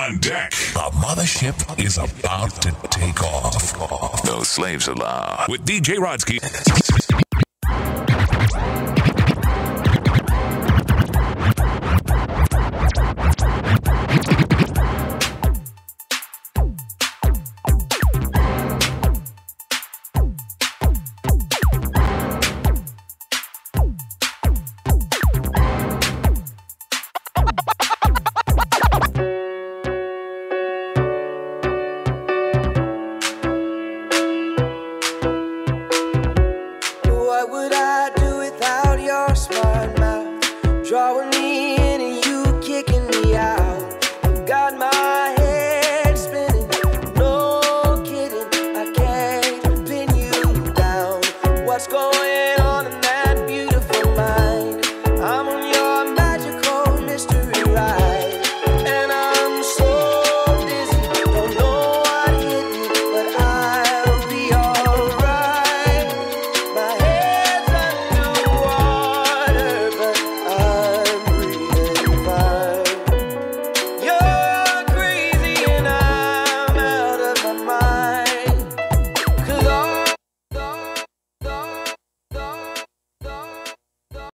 on deck. The Mothership is about to take off. No slaves allowed. With DJ Rodsky.